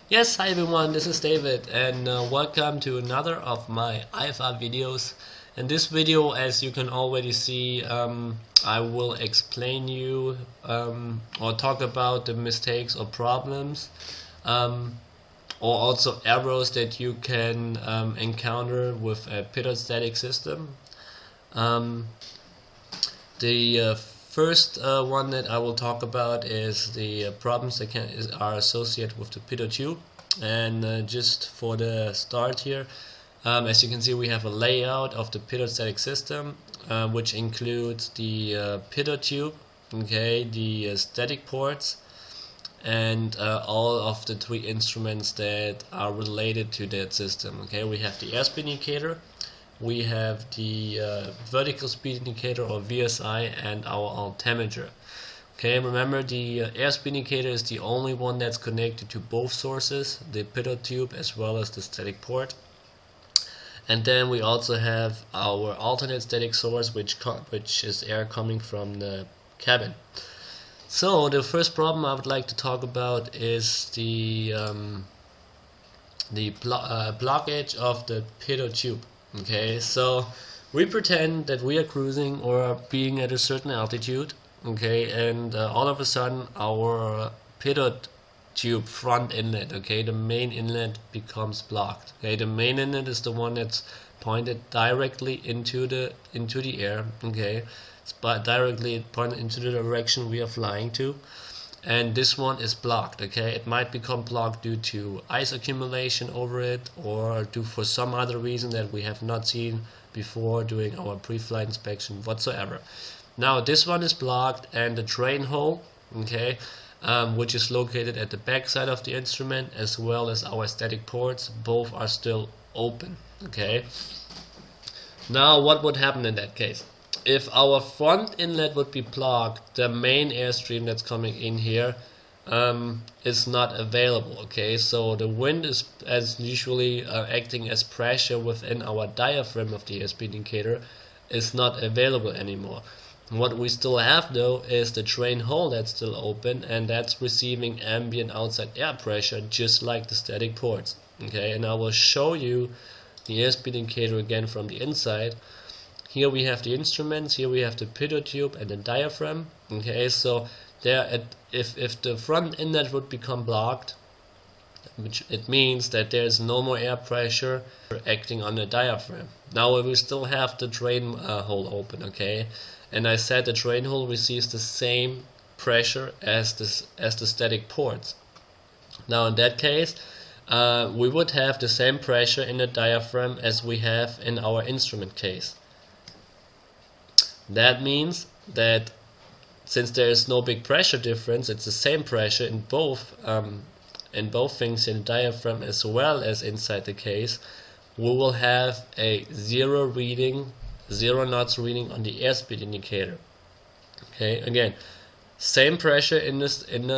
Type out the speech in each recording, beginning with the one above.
Yes, hi everyone, this is David and welcome to another of my IFR videos. In this video, as you can already see, I will explain you or talk about the mistakes or problems or also errors that you can encounter with a Pitot-Static system. The first one that I will talk about is the problems that are associated with the Pitot-Tube. And just for the start here, as you can see, we have a layout of the Pitot-Static system, which includes the Pitot-Tube, okay, the static ports, and all of the three instruments that are related to that system. Okay, we have the Airspeed Indicator, we have the vertical speed indicator or VSI, and our altimeter. Okay, remember the airspeed indicator is the only one that's connected to both sources, the Pitot-Tube as well as the static port. And then we also have our alternate static source, which is air coming from the cabin. So the first problem I would like to talk about is the blockage of the Pitot-Tube. Okay, so we pretend that we are cruising or being at a certain altitude, okay, and all of a sudden our Pitot-Tube front inlet, okay, the main inlet becomes blocked. Okay, the main inlet is the one that's pointed directly into the air, okay, it's directly pointed into the direction we are flying to. And this one is blocked. Okay, it might become blocked due to ice accumulation over it, or due for some other reason that we have not seen before during our pre-flight inspection whatsoever. Now this one is blocked, and the drain hole, okay, which is located at the back side of the instrument, as well as our static ports, both are still open. Okay, now what would happen in that case? If our front inlet would be blocked, the main airstream that's coming in here is not available. Okay, so the wind is as usually acting as pressure within our diaphragm of the airspeed indicator is not available anymore. What we still have though is the drain hole that's still open, and that's receiving ambient outside air pressure just like the static ports. Okay, and I will show you the airspeed indicator again from the inside. Here we have the instruments, here we have the Pitot-Tube and the diaphragm. Okay, so there, if the front inlet would become blocked, which it means that there is no more air pressure acting on the diaphragm. Now we still have the drain hole open, okay, and I said the drain hole receives the same pressure as the static ports. Now in that case, we would have the same pressure in the diaphragm as we have in our instrument case. That means that since there is no big pressure difference, it's the same pressure in both things, in the diaphragm as well as inside the case, we will have a zero knots reading on the airspeed indicator. Okay, again, same pressure within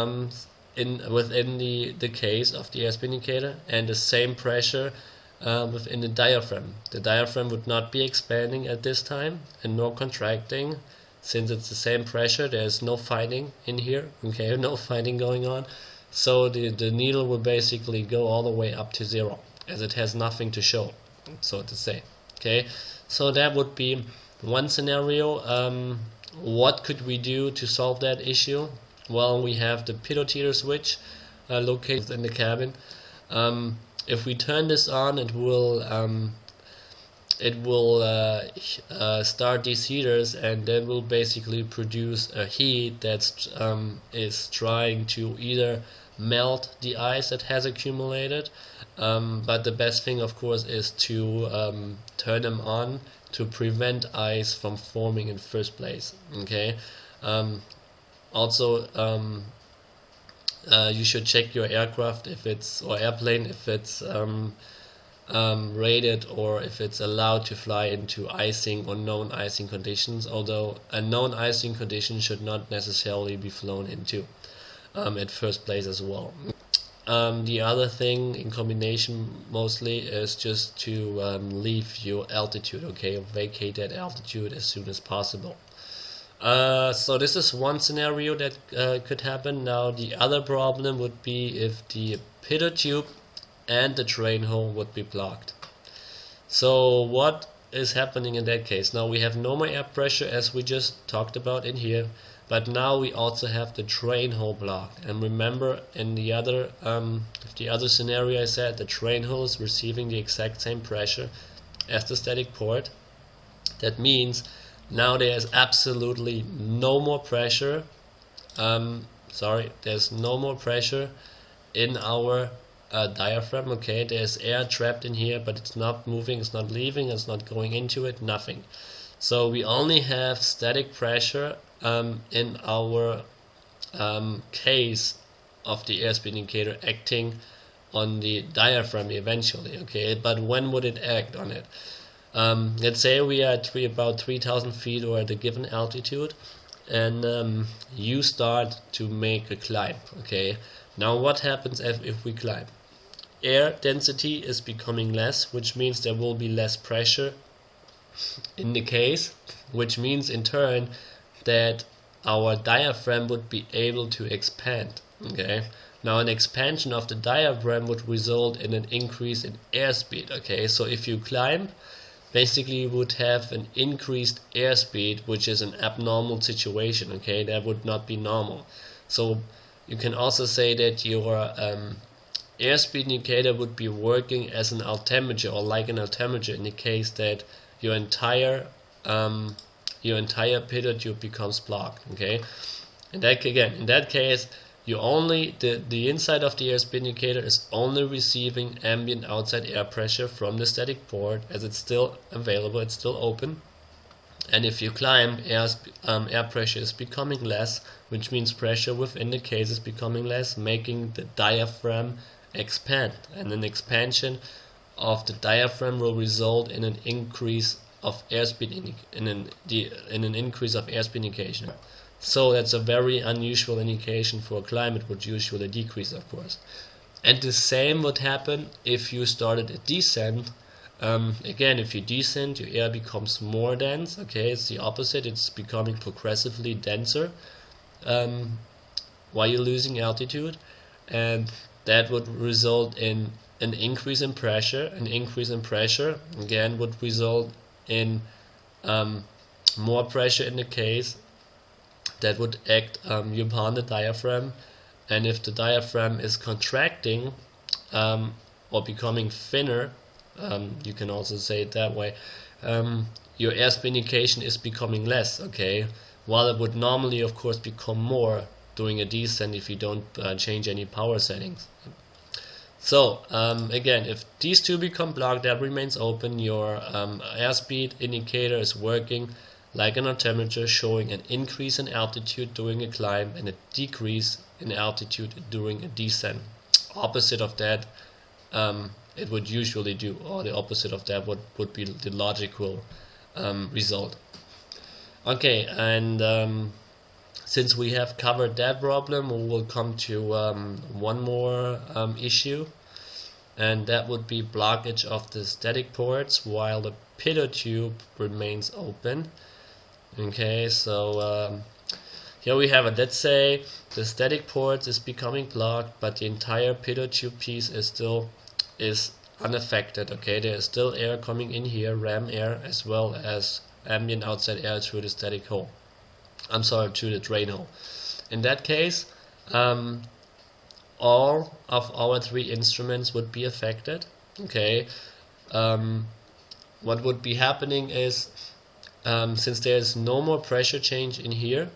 the case of the airspeed indicator, and the same pressure within the diaphragm. The diaphragm would not be expanding at this time and nor contracting, since it's the same pressure. There's no fighting in here, okay, no fighting going on. So the needle will basically go all the way up to zero, as it has nothing to show, so to say. Okay, so that would be one scenario. What could we do to solve that issue? Well, we have the Pitot-Meter switch located in the cabin. If we turn this on, it will start these heaters, and then will basically produce a heat that is trying to either melt the ice that has accumulated, but the best thing of course is to turn them on to prevent ice from forming in the first place. Okay, also you should check your aircraft or airplane if it's rated, or if it's allowed to fly into icing or known icing conditions, although a known icing condition should not necessarily be flown into at first place as well. The other thing in combination mostly is just to leave your altitude, okay, vacate that altitude as soon as possible. So this is one scenario that could happen. Now the other problem would be if the Pitot-Tube and the drain hole would be blocked. So what is happening in that case? Now we have no more air pressure as we just talked about in here, but now we also have the drain hole blocked. And remember, in the other scenario I said the drain hole is receiving the exact same pressure as the static port. That means now there's absolutely no more pressure. There's no more pressure in our diaphragm. Okay, there's air trapped in here, but it's not moving, it's not leaving, it's not going into it, nothing. So we only have static pressure in our case of the airspeed indicator acting on the diaphragm eventually. Okay, but when would it act on it? Let's say we are at about 3,000 feet or at a given altitude, and you start to make a climb. Okay, now what happens if we climb? Air density is becoming less, which means there will be less pressure in the case, which means in turn that our diaphragm would be able to expand. Okay, now an expansion of the diaphragm would result in an increase in airspeed. Okay, so if you climb, basically you would have an increased airspeed, which is an abnormal situation. Okay, that would not be normal. So you can also say that your airspeed indicator would be working as an altimeter, or like an altimeter, in the case that your entire Pitot-Tube becomes blocked. Okay, and that again, in that case, you only the inside of the airspeed indicator is only receiving ambient outside air pressure from the static port, as it's still available, it's still open. And if you climb, air pressure is becoming less, which means pressure within the case is becoming less, making the diaphragm expand. And an expansion of the diaphragm will result in an increase of airspeed in an increase of airspeed indication. So that's a very unusual indication for a climb. It would usually decrease, of course. And the same would happen if you started a descent. Again, if you descend, your air becomes more dense. Okay, it's the opposite. It's becoming progressively denser while you're losing altitude, and that would result in an increase in pressure. An increase in pressure again would result in more pressure in the case. That would act upon the diaphragm, and if the diaphragm is contracting or becoming thinner, you can also say it that way, your airspeed indication is becoming less. Okay, while it would normally, of course, become more during a descent if you don't change any power settings. So again, if these two become blocked, that remains open. Your airspeed indicator is working like an altimeter, showing an increase in altitude during a climb and a decrease in altitude during a descent. Opposite of that, it would usually do, or the opposite of that would be the logical result. Okay, and since we have covered that problem, we will come to one more issue, and that would be blockage of the static ports while the Pitot-Tube remains open. Okay, so here we have it. Let's say the static ports is becoming blocked, but the entire Pitot-Tube piece is unaffected. Okay, there is still air coming in here, ram air, as well as ambient outside air through the static hole. I'm sorry, through the drain hole. In that case, all of our three instruments would be affected. Okay, what would be happening is, since there is no more pressure change in here,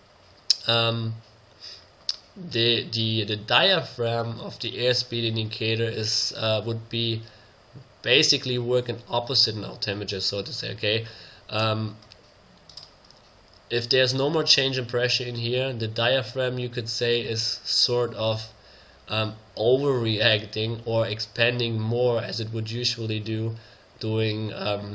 the diaphragm of the airspeed indicator is would be basically working opposite an altimeter, so to say. Okay, if there's no more change in pressure in here, the diaphragm, you could say, is sort of overreacting or expanding more, as it would usually do doing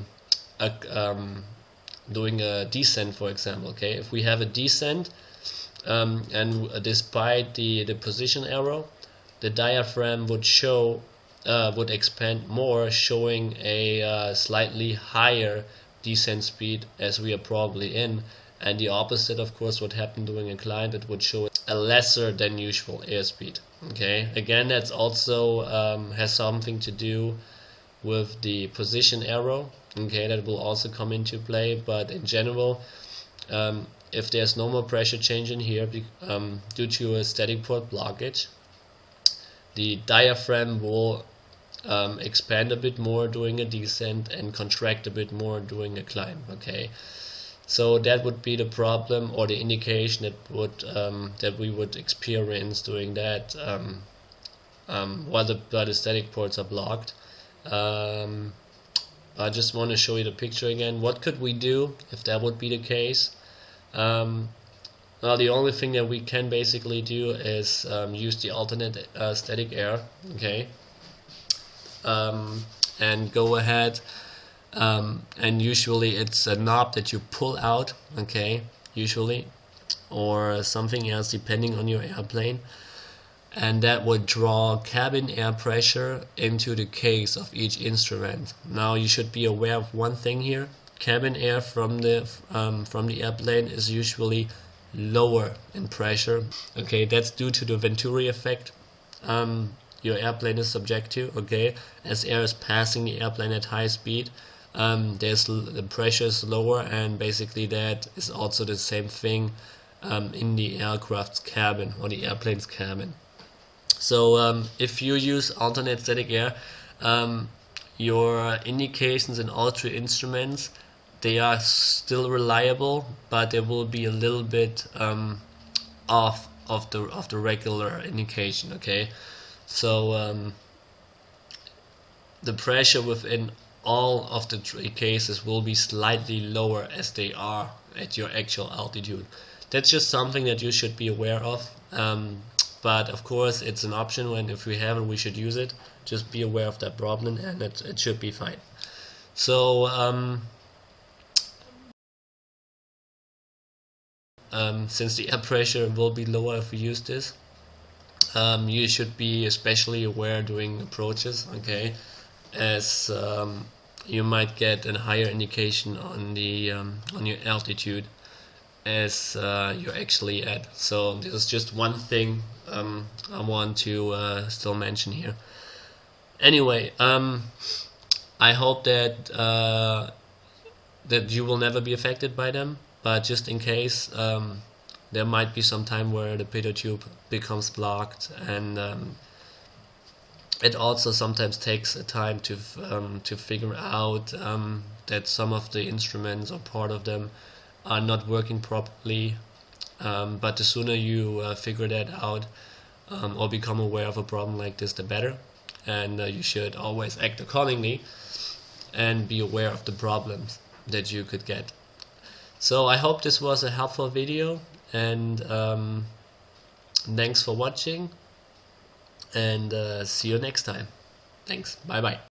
a descent, for example. Okay, if we have a descent, and despite the position error, the diaphragm would expand more, showing a slightly higher descent speed as we are probably in, and the opposite of course would happen during a climb. It would show a lesser than usual airspeed. Okay, again, that's also has something to do with the position arrow. Okay, that will also come into play, but in general, if there's no more pressure change in here due to a static port blockage, the diaphragm will expand a bit more during a descent and contract a bit more during a climb. Okay, so that would be the problem or the indication that we would experience doing that while the static ports are blocked. I just want to show you the picture again. What could we do if that would be the case? Well, the only thing that we can basically do is use the alternate static air, okay, and go ahead, and usually it's a knob that you pull out, okay, usually, or something else depending on your airplane, and that would draw cabin air pressure into the case of each instrument. Now you should be aware of one thing here. Cabin air from the airplane is usually lower in pressure. Okay, that's due to the Venturi effect your airplane is subject to. Okay, as air is passing the airplane at high speed, the pressure is lower, and basically that is also the same thing in the aircraft's cabin or the airplane's cabin. So if you use alternate static air, your indications in all three instruments, they are still reliable, but they will be a little bit off of the regular indication. Okay, so the pressure within all of the three cases will be slightly lower as they are at your actual altitude. That's just something that you should be aware of. But of course it's an option, when if we have it we should use it. Just be aware of that problem and it should be fine. So since the air pressure will be lower if we use this, you should be especially aware during approaches, okay, as you might get a higher indication on your altitude as you're actually at. So this is just one thing I want to still mention here. Anyway, I hope that that you will never be affected by them, but just in case, there might be some time where the Pitot-Tube becomes blocked, and it also sometimes takes a time to figure out that some of the instruments or part of them are not working properly, but the sooner you figure that out or become aware of a problem like this, the better, and you should always act accordingly and be aware of the problems that you could get. So I hope this was a helpful video, and thanks for watching, and see you next time. Thanks, bye bye.